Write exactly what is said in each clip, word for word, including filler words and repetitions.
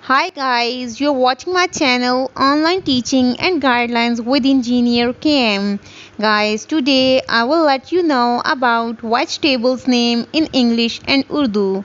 Hi guys, you're watching my channel Online Teaching and Guidelines with Engineer K M. Guys, today I will let you know about vegetables name in English and Urdu.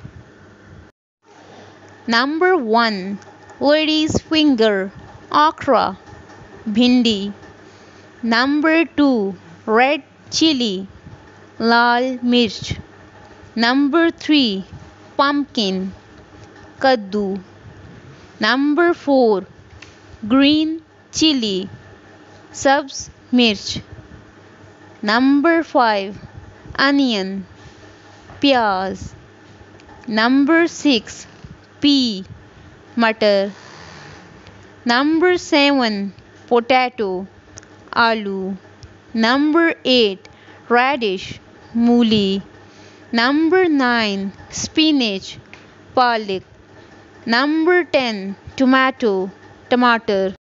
Number one. Lady's finger, okra, bhindi. Number two. Red chili, lal mirch. Number three. Pumpkin, kaddu. Number four. Green chili, sabz mirch. Number five. Onion, pyaz. Number six. Pea, matar. Number seven. Potato, aloo. Number eight. Radish, mooli. Number nine. Spinach, palak. Number ten. Tomato, tomato.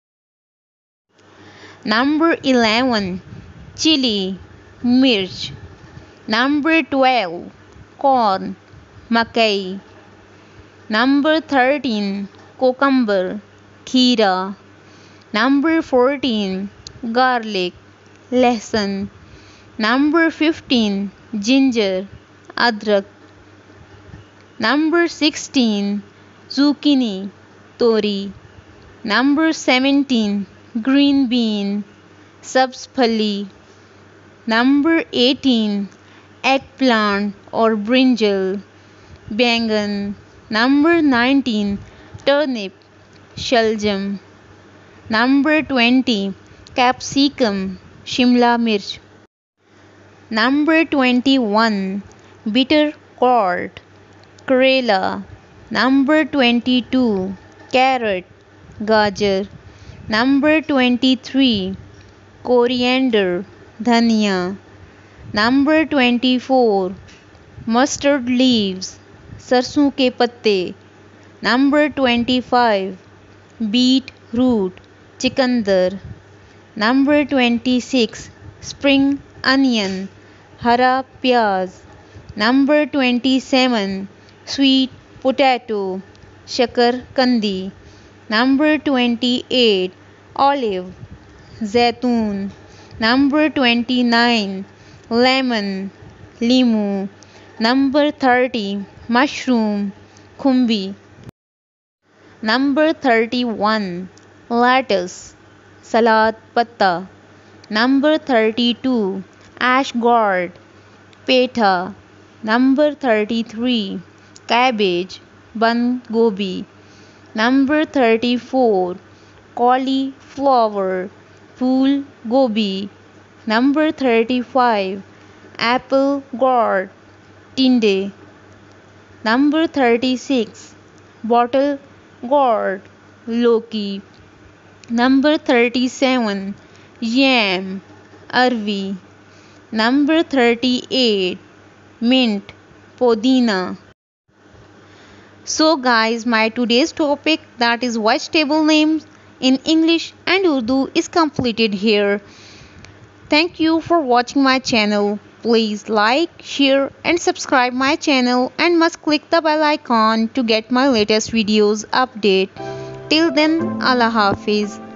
Number eleven. Chili, mirch. Number twelve. Corn, makai. Number thirteen. Cucumber, kheera. Number fourteen. Garlic, lehsun. Number fifteen. Ginger, adrak. Number sixteen. Zucchini, tori. Number seventeen. Green bean, sabz phali. Number eighteen. Eggplant or brinjal, बैंगन. Number nineteen. Turnip, shaljam. Number twenty. Capsicum, shimla mirch. Number twenty-one. Bitter gourd, karela. Number twenty-two. Carrot, gajar. Number twenty-three. Coriander, dhania. Number twenty-four. Mustard leaves, सरसों के पत्ते. Number twenty-five. Beet root, चिकंदर. Number twenty-six. Spring onion, हरा प्याज. Number twenty-seven. Sweet potato, शकरकंदी. Number twenty-eight. Olive, जैतून. Number twenty-nine. Lemon, लीमू. Number thirty. Mushroom, khumbi. Number thirty-one. Lettuce, salad patta. Number thirty-two. Ash gourd, petha. Number thirty-three. Cabbage, band gobi. Number thirty-four. Cauliflower, phool gobi. Number thirty-five. Apple gourd, tinde. Number thirty-six. Bottle gourd, loki. Number thirty-seven. Yam, arvi. Number thirty-eight. Mint, podina. So guys, my today's topic, that is vegetable names in English and Urdu, is completed here. Thank you for watching my channel. Please like, share and subscribe my channel and must click the bell icon to get my latest videos update. Till then, Allah Hafiz.